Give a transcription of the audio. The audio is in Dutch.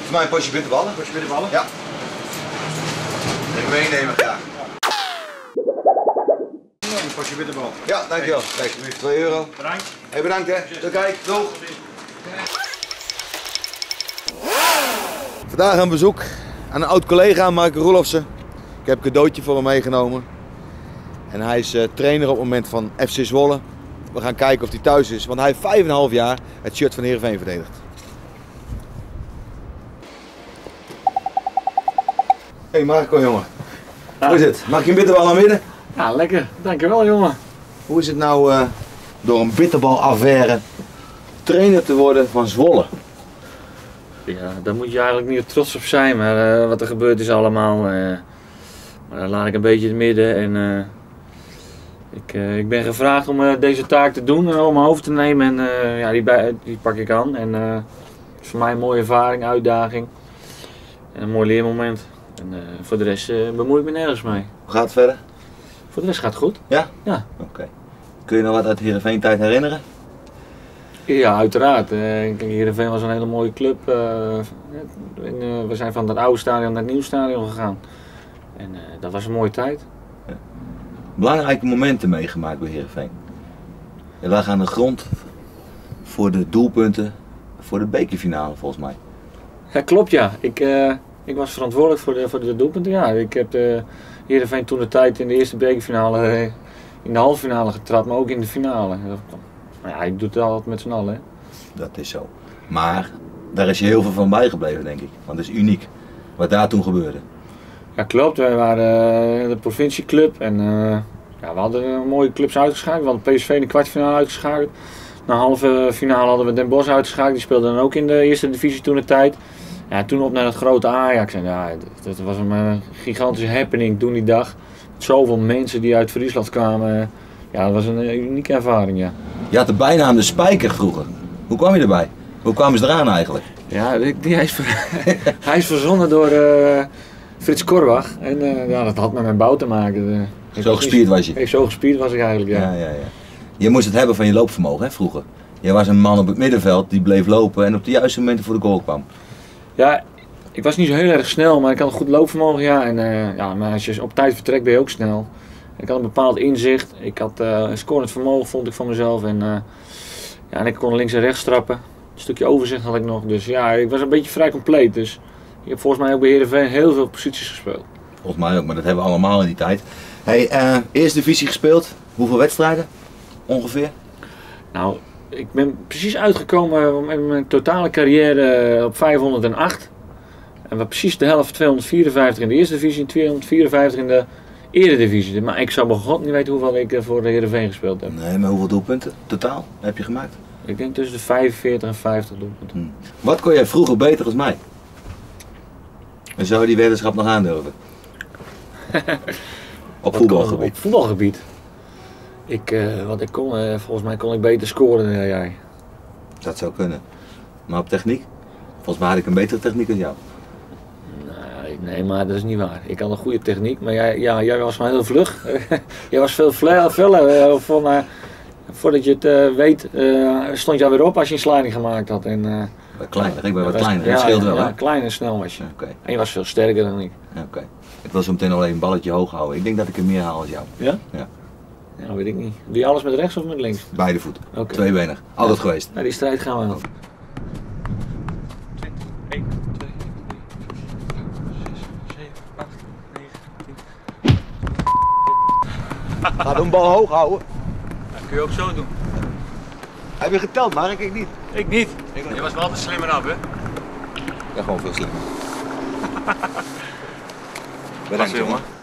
Voor mij een potje bitterballen. Potje bitterballen? Ja. Even meenemen graag. Een potje bitterbal. Ja, dankjewel. Kijk, nu 2 euro. Bedankt. Hey, bedankt hè. Tot kijk, doeg. Vandaag een bezoek aan een oud collega, Marco Roelofsen. Ik heb een cadeautje voor hem meegenomen. En hij is trainer op het moment van FC Zwolle. We gaan kijken of hij thuis is, want hij heeft 5,5 jaar het shirt van Heerenveen verdedigd. Hey Marco jongen, hoe is het? Mag je een bitterbal aan midden? Ja, lekker. Dankjewel jongen. Hoe is het nou door een bitterbalaffaire trainer te worden van Zwolle? Ja, daar moet je eigenlijk niet trots op zijn, maar wat er gebeurd is allemaal, maar dan laat ik een beetje in het midden en ik ben gevraagd om deze taak te doen, om mijn hoofd te nemen en ja, die pak ik aan en het is voor mij een mooie ervaring, uitdaging en een mooi leermoment. En voor de rest bemoei ik me nergens mee. Hoe gaat het verder? Voor de rest gaat het goed. Ja? Ja. Oké. Kun je nog wat uit Heerenveen tijd herinneren? Ja, uiteraard. Heerenveen was een hele mooie club. We zijn van het oude stadion naar het nieuwe stadion gegaan. En dat was een mooie tijd. Ja. Belangrijke momenten meegemaakt bij Heerenveen. Je lag aan de grond voor de doelpunten voor de bekerfinale volgens mij. Ja, klopt ja. Ik was verantwoordelijk voor de doelpunten. Ja, ik heb Heerenveen toen de tijd in de eerste bekerfinale, in de halve finale getrapt, maar ook in de finale. Maar ja, ik doe het altijd met z'n allen. Hè. Dat is zo. Maar daar is je heel veel van bijgebleven denk ik. Want het is uniek wat daar toen gebeurde. Ja klopt, wij waren de provincieclub en ja, we hadden mooie clubs uitgeschakeld. We hadden PSV in de kwartfinale uitgeschakeld. Na de halve finale hadden we Den Bosch uitgeschakeld. Die speelden dan ook in de eerste divisie toen de tijd. Ja, toen op naar het grote Ajax. En ja, dat was een gigantische happening toen die dag. Met zoveel mensen die uit Friesland kwamen. Ja, dat was een unieke ervaring, ja. Je had de bijnaam de Spijker vroeger. Hoe kwam je erbij? Hoe kwamen ze eraan eigenlijk? Ja, hij is verzonnen door Frits Korbach. En ja, dat had met mijn bouw te maken. Zo gespierd was je? Zo gespierd was ik eigenlijk, ja. Ja. Je moest het hebben van je loopvermogen hè, vroeger. Je was een man op het middenveld die bleef lopen en op de juiste momenten voor de goal kwam. Ja, ik was niet zo heel erg snel, maar ik had een goed loopvermogen, ja. En ja, maar als je op tijd vertrekt ben je ook snel. Ik had een bepaald inzicht, ik had een scorend vermogen vond ik van mezelf en, ja, en ik kon links en rechts trappen. Een stukje overzicht had ik nog, dus ja, ik was een beetje vrij compleet. Dus ik heb volgens mij ook bij Heerenveen heel veel posities gespeeld. Volgens mij ook, maar dat hebben we allemaal in die tijd. Hey, eerste divisie gespeeld, hoeveel wedstrijden ongeveer? Nou, ik ben precies uitgekomen met mijn totale carrière op 508. En we precies de helft 254 in de eerste divisie en 254 in de eredivisie. Maar ik zou bij God niet weten hoeveel ik voor de Heerenveen gespeeld heb. Nee, maar hoeveel doelpunten totaal heb je gemaakt? Ik denk tussen de 45 en 50 doelpunten. Wat kon jij vroeger beter als mij? En zou je die weddenschap nog aandurven? Op voetbalgebied? Op voetbalgebied. Wat ik kon, volgens mij kon ik beter scoren dan jij. Dat zou kunnen. Maar op techniek? Volgens mij had ik een betere techniek dan jou. Nee, maar dat is niet waar. Ik had een goede techniek, maar jij was wel heel vlug. Jij was veel feller. Voordat je het weet, stond je alweer op als je een sliding gemaakt had. En, kleiner, ik ben wat kleiner. Dat scheelt wel, hè? Ja, klein en snel was je. Okay. En je was veel sterker dan ik. Oké. Ik wil zo meteen alleen een balletje hoog houden. Ik denk dat ik er meer haal als jou. Ja? Ja. Ja, dat weet ik niet. Doe je alles met rechts of met links? Beide voeten. Okay. Tweebenig. Altijd geweest. Ja, die strijd gaan we aan. 1, 2, 3, 4, 5, 6, 7, 8, 9, 10. Ga een bal hoog houden. Dat kun je ook zo doen. Heb je geteld, Mark? Ik niet. Ik niet. Je was wel altijd slimmer af, hè? Ja, gewoon veel slimmer. Bedankt, jongen.